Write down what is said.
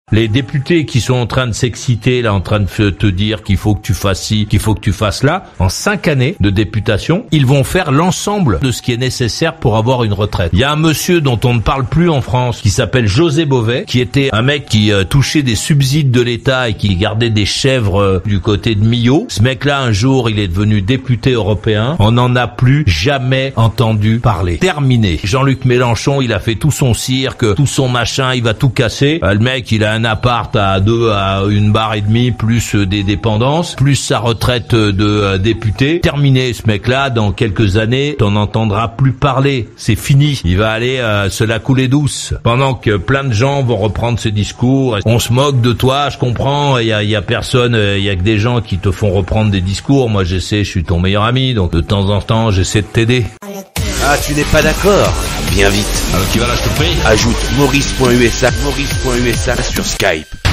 Les députés qui sont en train de s'exciter, là, en train de te dire qu'il faut que tu fasses ci, qu'il faut que tu fasses là, en 5 années de députation, ils vont faire l'ensemble de ce qui est nécessaire pour avoir une retraite. Il y a un monsieur dont on ne parle plus en France, qui s'appelle José Bové, qui était un mec qui touchait des subsides de l'État et qui gardait des chèvres du côté de Millau. Ce mec-là, un jour, il est devenu député européen. On n'en a plus jamais entendu parler. Terminé. Jean-Luc Mélenchon, il a fait tout son cirque, tout son machin, il va tout casser. Le mec, il a un appart à 1,5 bar plus des dépendances, plus sa retraite de député. Terminé, ce mec-là, dans quelques années, t'en entendras plus parler. C'est fini. Il va aller se la couler douce. Pendant que plein de gens vont reprendre ce discours. On se moque de toi, je comprends. Il y a personne, il y a que des gens qui te font reprendre des discours. Moi, je suis ton meilleur ami, donc de temps en temps, j'essaie de t'aider. Ah, tu n'es pas d'accord? Viens vite. Alors, qui va là, je te prie. Ajoute Maurice.usa sur Skype.